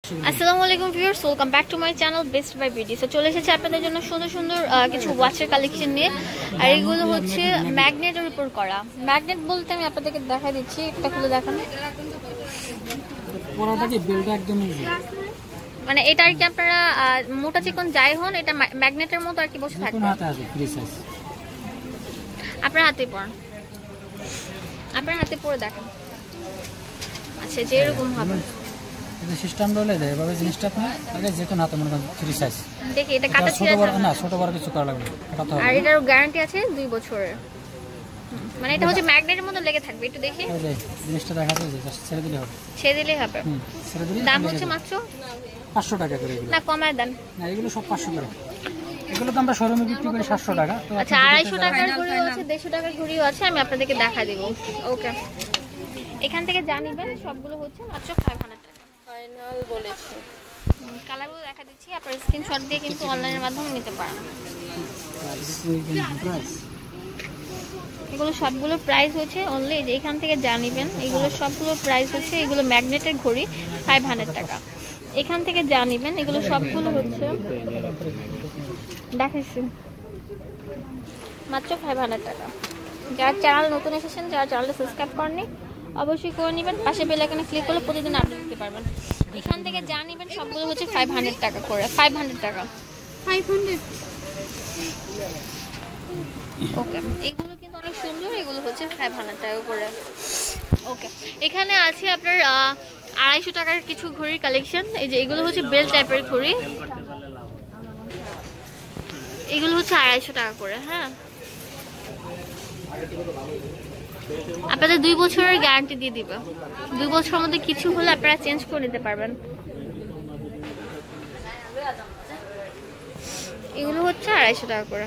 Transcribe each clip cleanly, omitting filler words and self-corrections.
আসসালামু আলাইকুম viewers, welcome back to my channel Best Buy BD. So চলে এসেছে আপনাদের জন্য সুন্দর সুন্দর কিছু ওয়াচের কালেকশন নিয়ে। আর এগুলো হচ্ছে ম্যাগনেটের উপর করা। ম্যাগনেট বলতে আমি আপনাদেরকে দেখা দিচ্ছি, একটা খুলে দেখান। মানে এটা আর কি আপনারা মোটা চিকন যাই হন, এটা ম্যাগনেটের মতো আর কি বসে থাকবে। আপনার হাতে পড়েন, আপনার হাতে পরে দেখেন। আচ্ছা, যেরকম হবে সিস্টেম রলে দেয় এভাবে জিনিসটা আপনি আগে যে কোনো হাতে মনে করেন ফ্রি সাইজ দেখি। এটা কাটা ছিঁড়া যাবে না, ছোট বড় কিছু করা লাগবে না, কাটাতে হবে। আর এটার গ্যারান্টি আছে 2 বছরের। মানে এটা হচ্ছে ম্যাগনেটের মতো লেগে থাকবে। একটু দেখি জিনিসটা দেখাতে যে জাস্ট ছেড়ে দিলে হবে। ছেড়ে দিলেই হবে। ছেড়ে দিলে দাম হচ্ছে মাত্র 500 টাকা করে। এগুলো না কমায় দেন না, এগুলো সব 500 করে। এগুলো তো আমরা শোরুমে বিক্রি করি 700 টাকা। তো আচ্ছা, 250 টাকার ঘড়িও আছে, 150 টাকার ঘড়িও আছে। আমি আপনাদেরকে দেখা দেব। ওকে, এখান থেকে জানিবেন সবগুলো হচ্ছে মাত্র 500 টাকা ফাইনাল বলেছে। কালারগুলো দেখা দিচ্ছি, আপনারা স্ক্রিনশট দিয়ে কিন্তু অনলাইনের মাধ্যমে নিতে পারেন। এগুলো সবগুলো প্রাইস হচ্ছে অনলি, যে এখান থেকে জানিবেন এগুলো সবগুলো প্রাইস হচ্ছে, এগুলো ম্যাগনেটের ঘড়ি 500 টাকা। এখান থেকে জানিবেন এগুলো সবগুলো হচ্ছে দেখাচ্ছি মাত্র 500 টাকা। যারা চ্যানেল নতুন এসেছেন, যারা চ্যানেলটা সাবস্ক্রাইব করেননি অবশ্যই করে নেবেন। পাশে বেল আইকনে ক্লিক করলে প্রতিদিন আপডেট দিতে পারবেন। এখান থেকে জানিবেন সবগুলো হচ্ছে 500 টাকা করে। 500 টাকা 500। ওকে, এগুলো কিন্তু অনেক সুন্দর। এগুলো হচ্ছে 500 টাকা করে। ওকে, এখানে আছে আপনার 250 টাকার কিছু ঘড়ির কালেকশন। এই যে এগুলো হচ্ছে বেল টাইপের ঘড়ি, এগুলো হচ্ছে 250 টাকা করে। হ্যাঁ, আপনাদের 2 বছরের গ্যারান্টি দিয়ে দিবে। 2 বছরের মধ্যে কিছু হলে আপনারা চেঞ্জ করে নিতে পারবেন। এগুলো হচ্ছে 250 টাকা করে।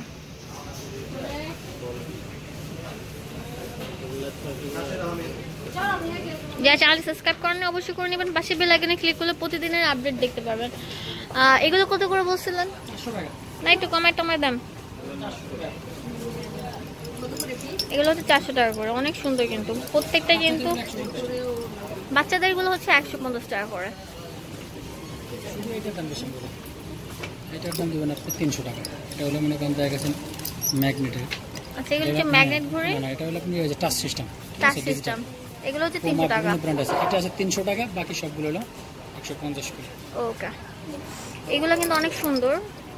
যারা চ্যানেল সাবস্ক্রাইব করেন অবশ্যই করে নেবেন। পাশে বেল আইকনে ক্লিক করলে প্রতিদিনের আপডেট দেখতে পারবেন। এগুলো কত করে বলছিলেন? না, একটু কমায় টমায় দাম। এগুলো হচ্ছে 400 টাকা করে। অনেক সুন্দর কিন্তু প্রত্যেকটা। কিন্তু বাচ্চাদের গুলো হচ্ছে 150 টাকা করে। এটার দাম দিবেন আপনি 300 টাকা। এটা হলো মনে করেন জায়গা আছে ম্যাগনেটের। আচ্ছা, এগুলো হচ্ছে ম্যাগনেট ঘড়ি। না, এটা হলো আপনি ওই যে টাচ সিস্টেম। টাচ সিস্টেম, এগুলো হচ্ছে 300 টাকা। ব্র্যান্ড আছে, এটা আছে 300 টাকা, বাকি সবগুলো হলো 150 করে। ওকে, এগুলো কিন্তু অনেক সুন্দর।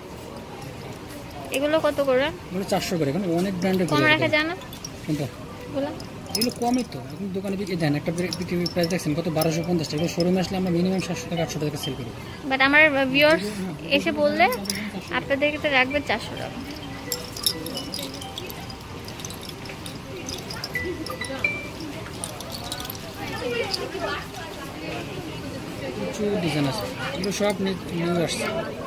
এগুলো কত করে? এগুলো 400 করে। এখন অনেক ব্র্যান্ডের কম রাখা যায় না? কোনটা? বলা এগুলো কমই তো। এখন দোকানে বিক্রি দেন, একটা বিক্রি প্রাইস দেখছেন কত? 1250 টাকা। শোরুমে আসলে আমরা মিনিমাম 700 টাকা 800 টাকা সেল করি। বাট আমার ভিউয়ার্স এসে বললে আপনাদেরকে তো রাখবে 400 টাকা। কিছু ডিজাইন আছে, এগুলো সব নিউ আসছে।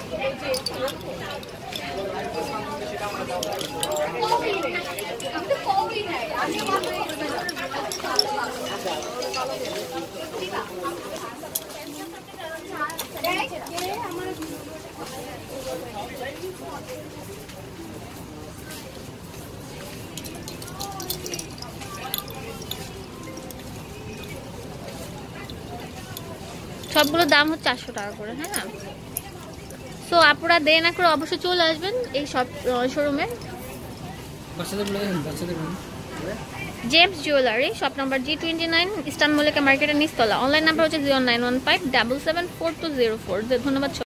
সবগুলো দাম হচ্ছে 400 টাকা করে। হ্যাঁ, সো আপনারা দেরি না করে অবশ্যই চলে আসবেন এই সব শোরুমে। Gems Jewellery, shop number G29, Eastern Mallika মার্কেটের নিচতলা। অনলাইন নাম্বার হচ্ছে 0915774204। ধন্যবাদ।